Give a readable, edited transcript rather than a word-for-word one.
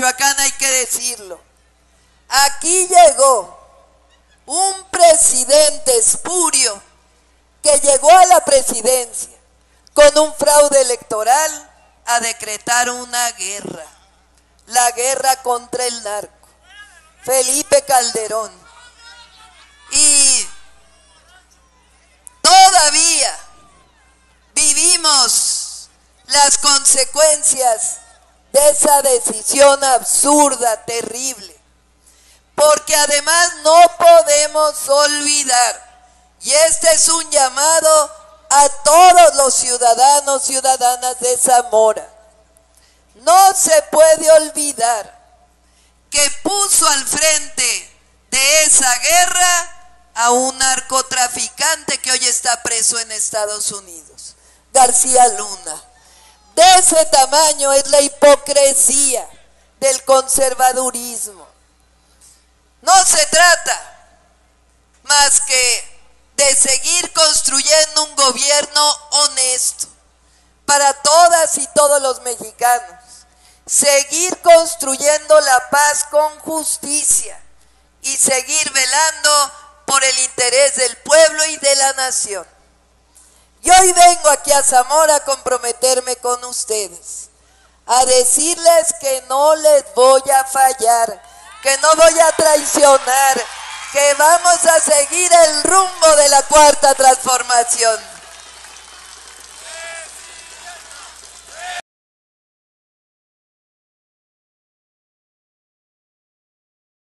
Michoacán, hay que decirlo. Aquí llegó un presidente espurio que llegó a la presidencia con un fraude electoral a decretar una guerra, la guerra contra el narco, Felipe Calderón. Y todavía vivimos las consecuencias de esa decisión absurda, terrible, porque además no podemos olvidar, y este es un llamado a todos los ciudadanos, ciudadanas de Zamora, no se puede olvidar que puso al frente de esa guerra a un narcotraficante que hoy está preso en Estados Unidos, García Luna. De ese tamaño es la hipocresía del conservadurismo. No se trata más que de seguir construyendo un gobierno honesto para todas y todos los mexicanos, seguir construyendo la paz con justicia y seguir velando por el interés del pueblo y de la nación. Y hoy vengo aquí a Zamora a comprometerme con ustedes, a decirles que no les voy a fallar, que no voy a traicionar, que vamos a seguir el rumbo de la Cuarta Transformación.